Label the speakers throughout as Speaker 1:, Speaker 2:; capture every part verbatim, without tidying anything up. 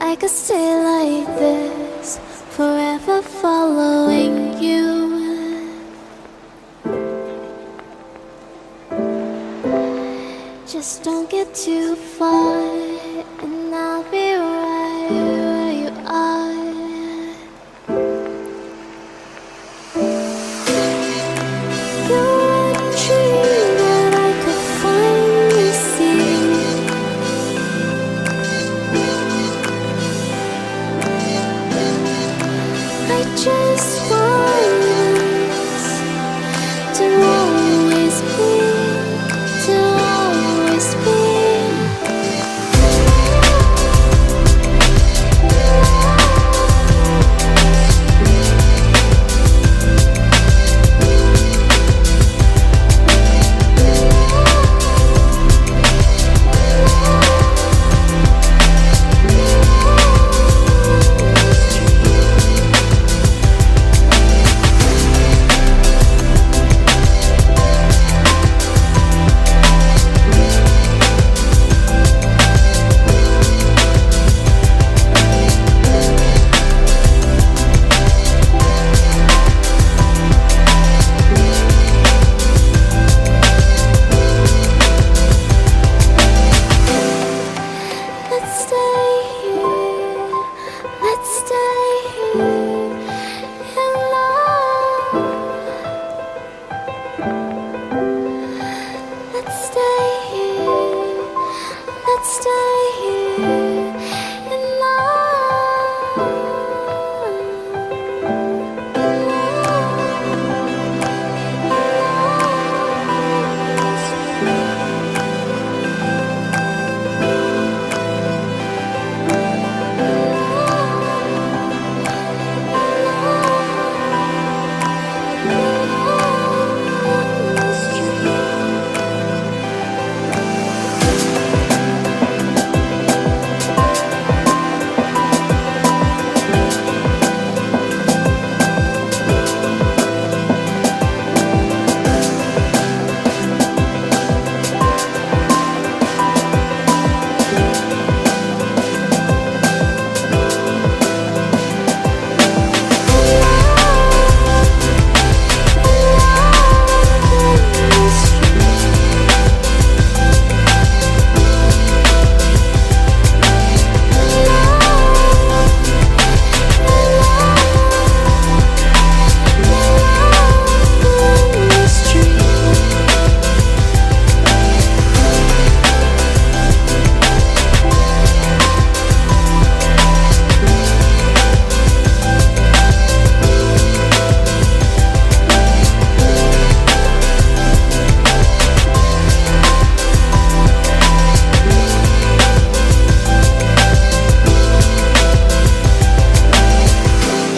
Speaker 1: I could stay like this, forever following you. Just don't get too far, and I'll be right where you are. You're a dream that I could finally see. I just want us to always be, to always be.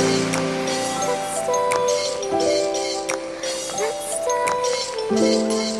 Speaker 1: Let's stay.